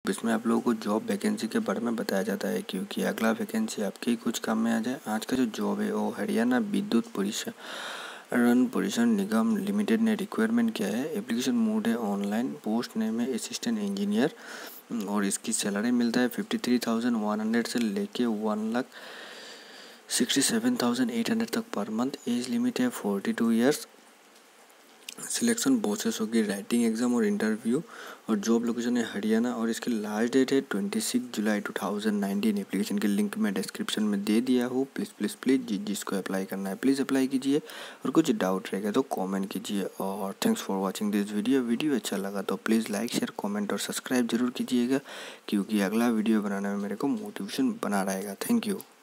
इसमें आप लोगों को जॉब वैकेंसी के बारे में बताया जाता है क्योंकि अगला वैकेंसी आपके ही कुछ काम में आ जाए। आज का जो जॉब है वो हरियाणा विद्युत परिसर निगम लिमिटेड ने रिक्वायरमेंट किया है। एप्लीकेशन मोड है ऑनलाइन, पोस्ट नेम है असिस्टेंट इंजीनियर और इसकी सैलरी मिलता है 53,100 से लेके 1,67,800 तक पर मंथ। एज लिमिट है 42 ईयर्स। सिलेक्शन प्रोसेस होगी राइटिंग एग्जाम और इंटरव्यू और जॉब लोकेशन है हरियाणा और इसकी लास्ट डेट है 26 जुलाई 2019। एप्लीकेशन की लिंक मैं डिस्क्रिप्शन में दे दिया हूँ। प्लीज़ जिसको अप्लाई करना है प्लीज़ अप्लाई कीजिए और कुछ डाउट रहेगा तो कमेंट कीजिए। और thanks for watching this video अच्छा लगा तो प्लीज़ लाइक शेयर कमेंट और सब्सक्राइब जरूर कीजिएगा क्योंकि अगला वीडियो बनाने में मेरे को मोटिवेशन बना रहेगा। Thank you.